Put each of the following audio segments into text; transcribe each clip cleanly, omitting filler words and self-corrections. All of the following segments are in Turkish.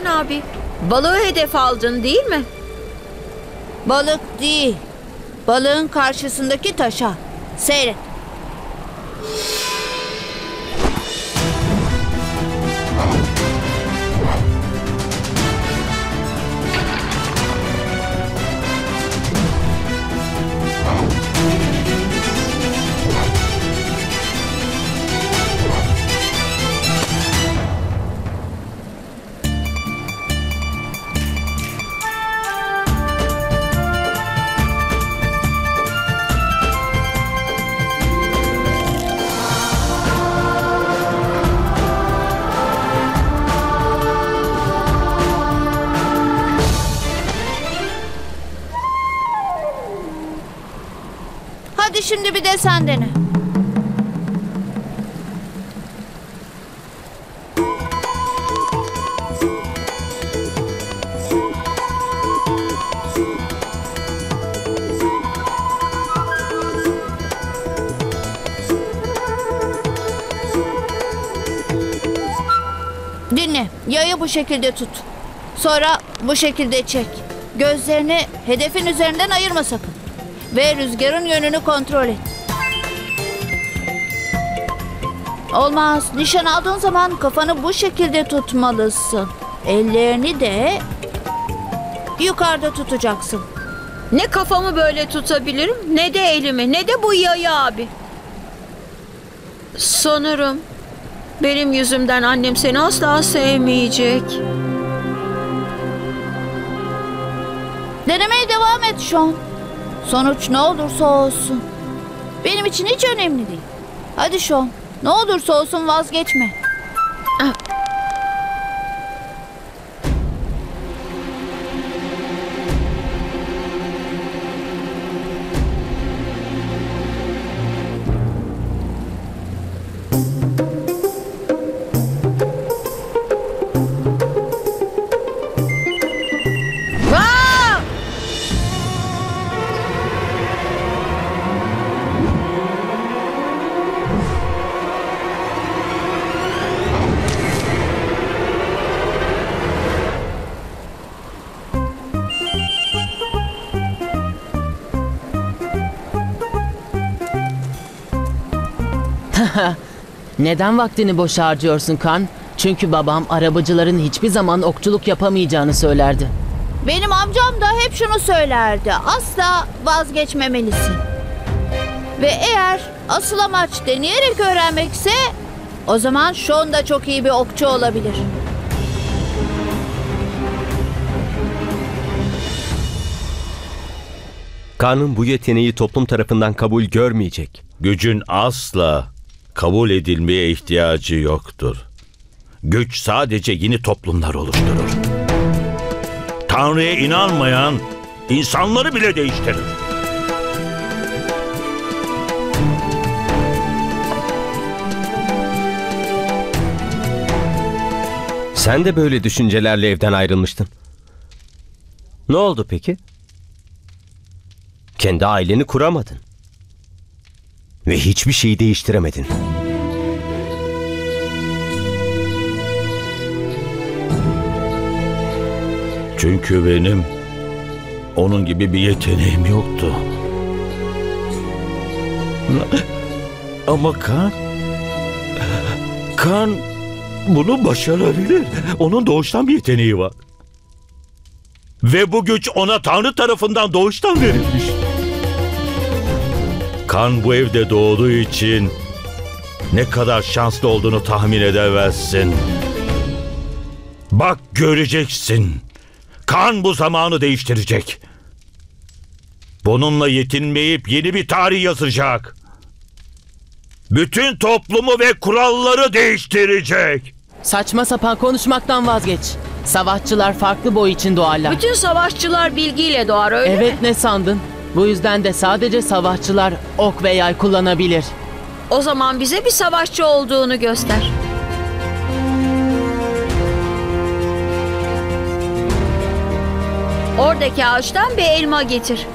abi. Balığı hedef aldın değil mi? Balık değil. Balığın karşısındaki taşa. Seyret. Hadi şimdi bir de sen dene. Dinle, yayı bu şekilde tut. Sonra bu şekilde çek. Gözlerini hedefin üzerinden ayırma sakın. Ve rüzgarın yönünü kontrol et. Olmaz. Nişan aldığın zaman kafanı bu şekilde tutmalısın. Ellerini de yukarıda tutacaksın. Ne kafamı böyle tutabilirim, ne de elimi, ne de bu yayı abi. Sanırım benim yüzümden annem seni asla sevmeyecek. Denemeye devam et Sean. Sonuç ne olursa olsun. Benim için hiç önemli değil. Hadi Sean, ne olursa olsun vazgeçme. Neden vaktini boş harcıyorsun Kan? Çünkü babam arabacıların hiçbir zaman okçuluk yapamayacağını söylerdi. Benim amcam da hep şunu söylerdi. Asla vazgeçmemelisin. Ve eğer asıl amaç deneyerek öğrenmekse o zaman Sean da çok iyi bir okçu olabilir. Kan'ın bu yeteneği toplum tarafından kabul görmeyecek. Gücün asla kabul edilmeye ihtiyacı yoktur. Güç sadece yeni toplumlar oluşturur. Tanrı'ya inanmayan insanları bile değiştirir. Sen de böyle düşüncelerle evden ayrılmıştın. Ne oldu peki? Kendi aileni kuramadın. Ve hiçbir şeyi değiştiremedin. Çünkü benim onun gibi bir yeteneğim yoktu. Ama Kan bunu başarabilir. Onun doğuştan bir yeteneği var. Ve bu güç ona Tanrı tarafından doğuştan verilmiş. Kan bu evde doğduğu için ne kadar şanslı olduğunu tahmin edemezsin. Bak göreceksin. Kan bu zamanı değiştirecek. Bununla yetinmeyip yeni bir tarih yazacak. Bütün toplumu ve kuralları değiştirecek. Saçma sapan konuşmaktan vazgeç. Savaşçılar farklı boy için doğarlar. Bütün savaşçılar bilgiyle doğar, öyle mi? Evet, ne sandın? Bu yüzden de sadece savaşçılar ok ve yay kullanabilir. O zaman bize bir savaşçı olduğunu göster. Oradaki ağaçtan bir elma getir.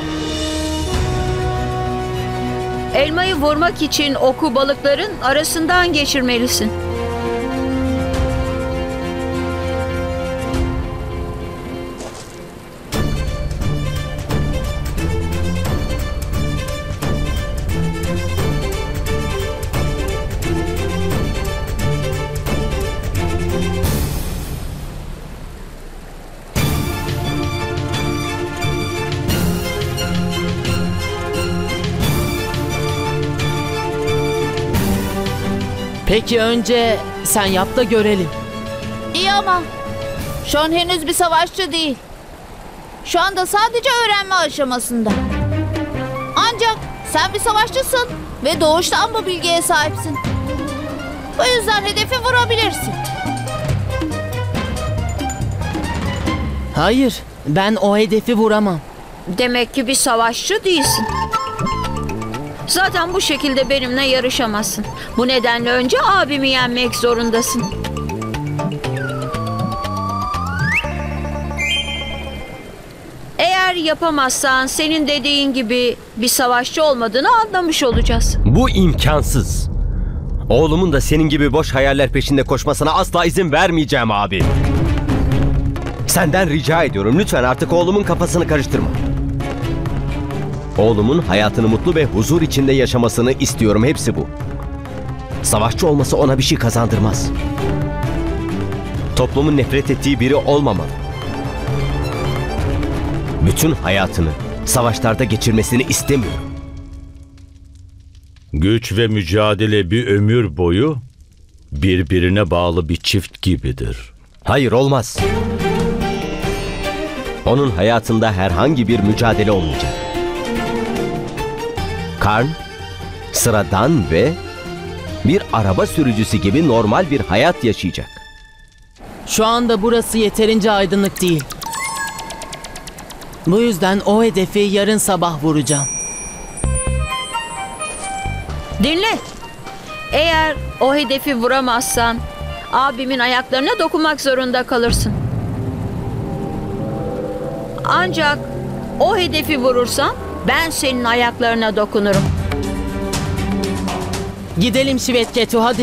Elmayı vurmak için oku balıkların arasından geçirmelisin. Peki önce sen yap da görelim. İyi ama Sean henüz bir savaşçı değil. Şu anda sadece öğrenme aşamasında. Ancak sen bir savaşçısın ve doğuştan bu bilgiye sahipsin. Bu yüzden hedefi vurabilirsin. Hayır, ben o hedefi vuramam. Demek ki bir savaşçı değilsin. Zaten bu şekilde benimle yarışamazsın. Bu nedenle önce abimi yenmek zorundasın. Eğer yapamazsan senin dediğin gibi bir savaşçı olmadığını anlamış olacağız. Bu imkansız. Oğlumun da senin gibi boş hayaller peşinde koşmasına asla izin vermeyeceğim abi. Senden rica ediyorum, lütfen artık oğlumun kafasını karıştırma. Oğlumun hayatını mutlu ve huzur içinde yaşamasını istiyorum, hepsi bu. Savaşçı olması ona bir şey kazandırmaz. Toplumun nefret ettiği biri olmamalı. Bütün hayatını savaşlarda geçirmesini istemiyorum. Güç ve mücadele bir ömür boyu birbirine bağlı bir çift gibidir. Hayır, olmaz. Onun hayatında herhangi bir mücadele olmayacak. Karn, sıradan ve bir araba sürücüsü gibi normal bir hayat yaşayacak. Şu anda burası yeterince aydınlık değil. Bu yüzden o hedefi yarın sabah vuracağım. Dinle. Eğer o hedefi vuramazsan abimin ayaklarına dokunmak zorunda kalırsın. Ancak o hedefi vurursan ben senin ayaklarına dokunurum. Gidelim Şivetketu, hadi.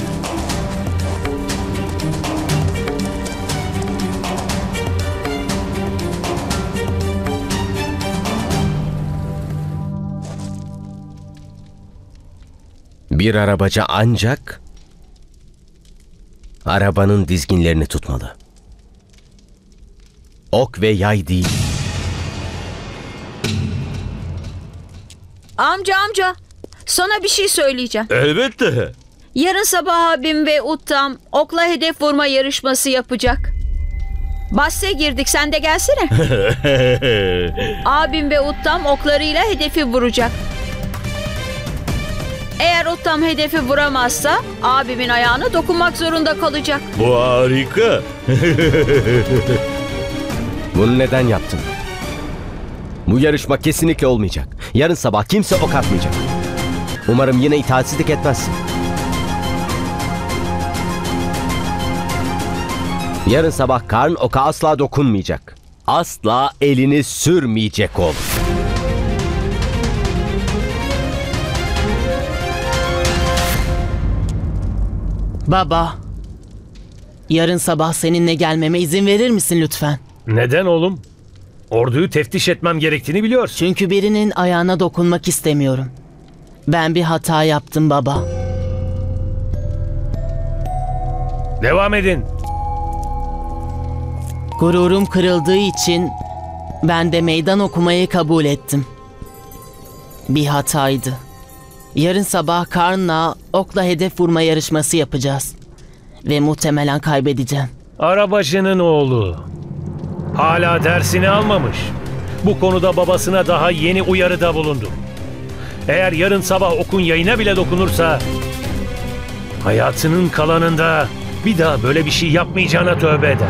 Bir arabacı ancak arabanın dizginlerini tutmalı. Ok ve yay değil. Amca, sana bir şey söyleyeceğim. Elbette. Yarın sabah abim ve Uttam okla hedef vurma yarışması yapacak. Bahse girdik, sen de gelsene. Abim ve Uttam oklarıyla hedefi vuracak. Eğer Uttam hedefi vuramazsa abimin ayağına dokunmak zorunda kalacak. Bu harika. Bunu neden yaptın? Bu yarışma kesinlikle olmayacak. Yarın sabah kimse ok atmayacak. Umarım yine itaatsizlik etmezsin. Yarın sabah Karn oka asla dokunmayacak. Asla elini sürmeyecek oğlum. Baba, yarın sabah seninle gelmeme izin verir misin lütfen? Neden oğlum? Orduyu teftiş etmem gerektiğini biliyorsun. Çünkü birinin ayağına dokunmak istemiyorum. Ben bir hata yaptım baba. Devam edin. Gururum kırıldığı için ben de meydan okumayı kabul ettim. Bir hataydı. Yarın sabah Karn'la okla hedef vurma yarışması yapacağız. Ve muhtemelen kaybedeceğim. Arabacının oğlu. Hala dersini almamış. Bu konuda babasına daha yeni uyarıda bulundu. Eğer yarın sabah okun yayına bile dokunursa hayatının kalanında bir daha böyle bir şey yapmayacağına tövbe eder.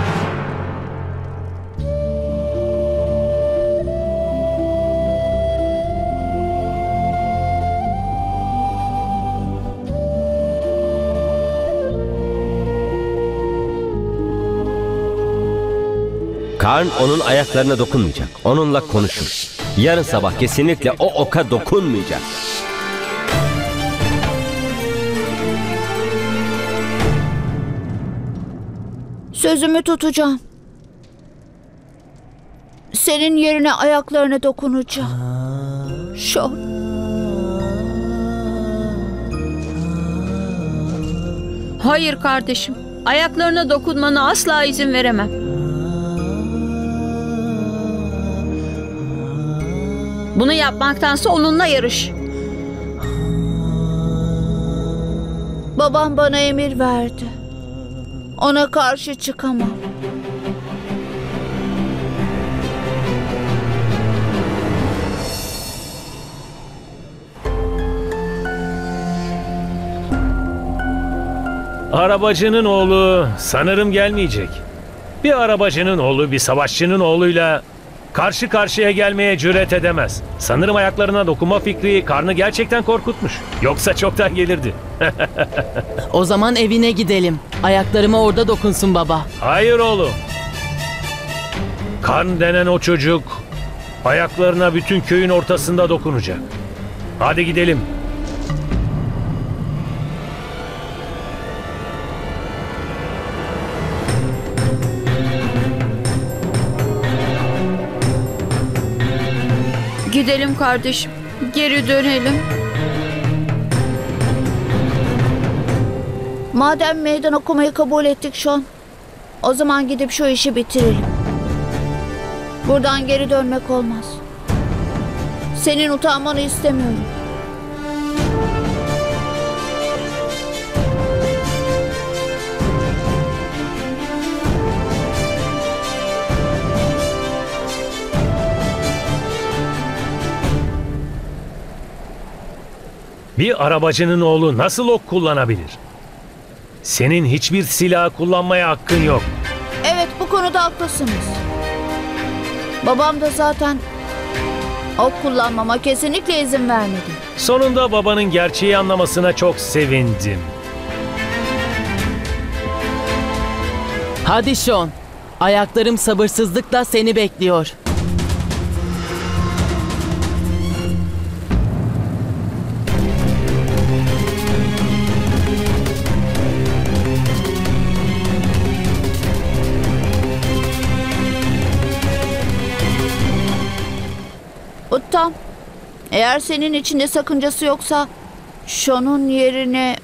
Karn onun ayaklarına dokunmayacak. Onunla konuşur. Yarın sabah kesinlikle o oka dokunmayacak. Sözümü tutacağım. Senin yerine ayaklarına dokunacağım. Sean. Hayır kardeşim. Ayaklarına dokunmana asla izin veremem. Bunu yapmaktansa onunla yarış. Babam bana emir verdi. Ona karşı çıkamam. Arabacının oğlu sanırım gelmeyecek. Bir arabacının oğlu bir savaşçının oğluyla karşı karşıya gelmeye cüret edemez. Sanırım ayaklarına dokunma fikri karnı gerçekten korkutmuş. Yoksa çoktan gelirdi. O zaman evine gidelim. Ayaklarıma orada dokunsun baba. Hayır oğlum. Karn denen o çocuk ayaklarına bütün köyün ortasında dokunacak. Hadi gidelim. Gidelim kardeşim. Geri dönelim. Madem meydan okumayı kabul ettik Sean, o zaman gidip şu işi bitirelim. Buradan geri dönmek olmaz. Senin utanmanı istemiyorum. Bir arabacının oğlu nasıl ok kullanabilir? Senin hiçbir silah kullanmaya hakkın yok. Evet, bu konuda haklısınız. Babam da zaten ok kullanmama kesinlikle izin vermedi. Sonunda babanın gerçeği anlamasına çok sevindim. Hadi Sean. Ayaklarım sabırsızlıkla seni bekliyor. Uttam, eğer senin içinde sakıncası yoksa Sean'un yerine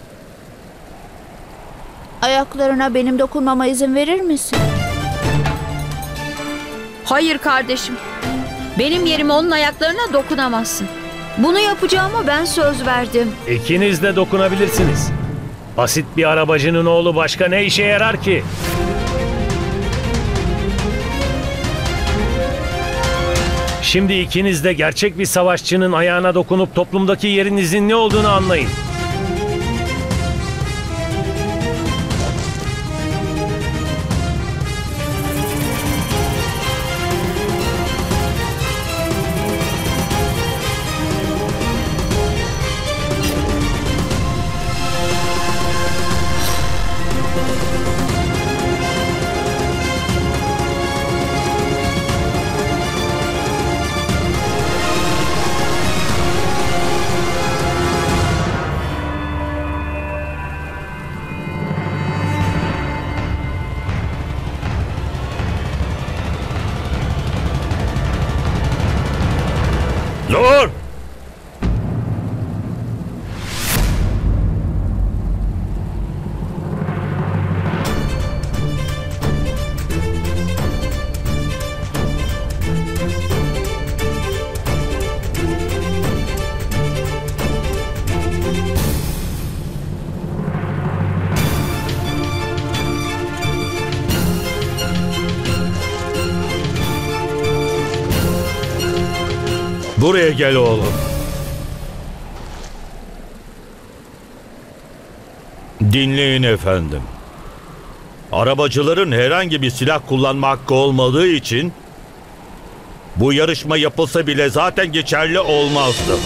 ayaklarına benim dokunmama izin verir misin? Hayır kardeşim. Benim yerime onun ayaklarına dokunamazsın. Bunu yapacağıma ben söz verdim. İkiniz de dokunabilirsiniz. Basit bir arabacının oğlu başka ne işe yarar ki? Şimdi ikiniz de gerçek bir savaşçının ayağına dokunup toplumdaki yerinizin ne olduğunu anlayın. Dur! Buraya gel oğlum. Dinleyin efendim. Arabacıların herhangi bir silah kullanma hakkı olmadığı için bu yarışma yapılsa bile zaten geçerli olmazdı.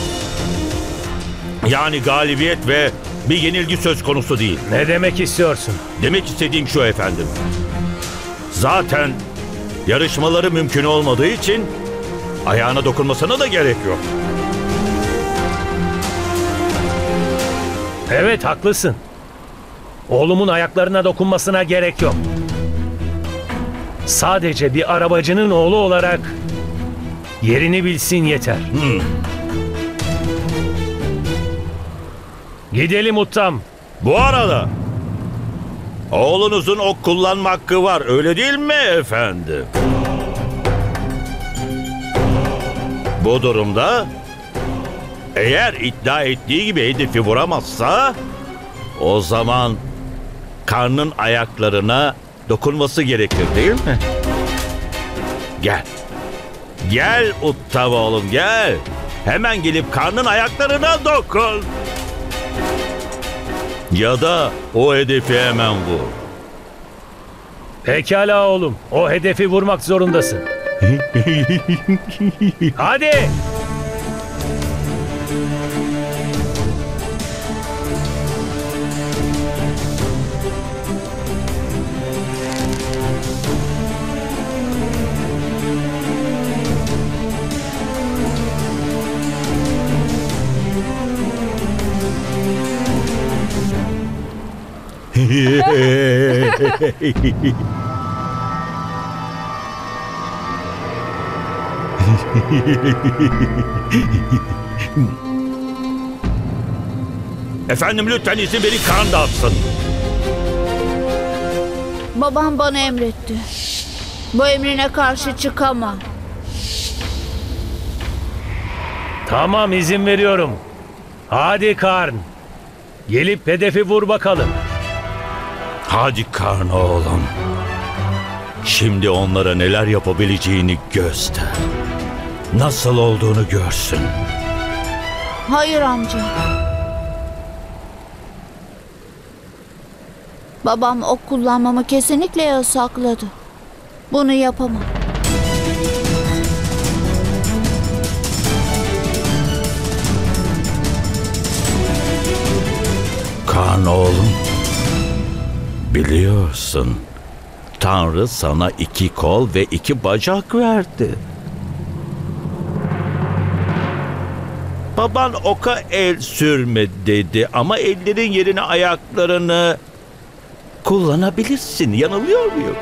Yani galibiyet ve bir yenilgi söz konusu değil. Ne demek istiyorsun? Demek istediğim şu efendim. Zaten yarışmaları mümkün olmadığı için ayağına dokunmasına da gerek yok. Evet, haklısın. Oğlumun ayaklarına dokunmasına gerek yok. Sadece bir arabacının oğlu olarak yerini bilsin yeter. Gidelim Uttam. Bu arada oğlunuzun ok kullanma hakkı var, öyle değil mi efendim? Bu durumda eğer iddia ettiği gibi hedefi vuramazsa O zaman karnın ayaklarına dokunması gerekir değil mi? Gel. Gel Uttav oğlum gel. Hemen gelip karnın ayaklarına dokun. Ya da o hedefi hemen vur. Pekala oğlum. O hedefi vurmak zorundasın. Hadi. Efendim lütfen izin verin kan dağıtsın. Babam bana emretti. Bu emrine karşı çıkamam. Tamam, izin veriyorum. Hadi Karn. Gelip hedefi vur bakalım. Hadi Karn oğlum. Şimdi onlara neler yapabileceğini göster. Nasıl olduğunu görsün. Hayır amca. Babam ok kullanmamı kesinlikle yasakladı. Bunu yapamam. Karn oğlum. Biliyorsun. Tanrı sana 2 kol ve 2 bacak verdi. Baban oka el sürme dedi ama ellerin yerine ayaklarını kullanabilirsin. Yanılıyor muyum?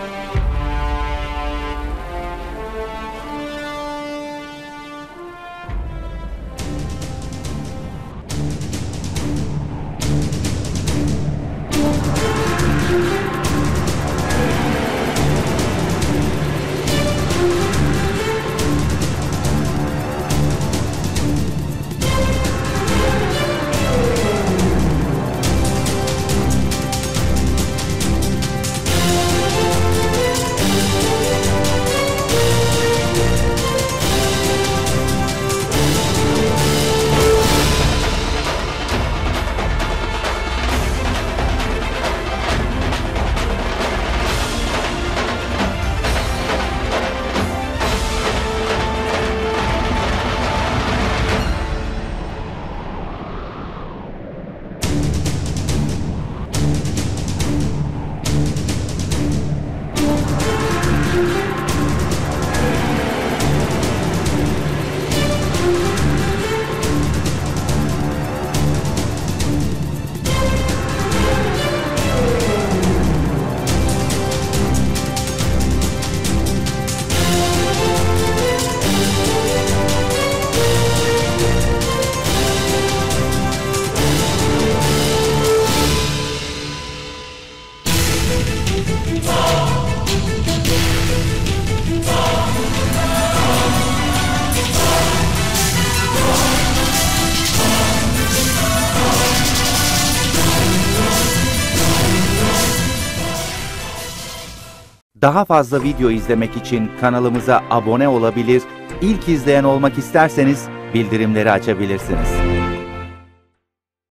Daha fazla video izlemek için kanalımıza abone olabilir, ilk izleyen olmak isterseniz bildirimleri açabilirsiniz.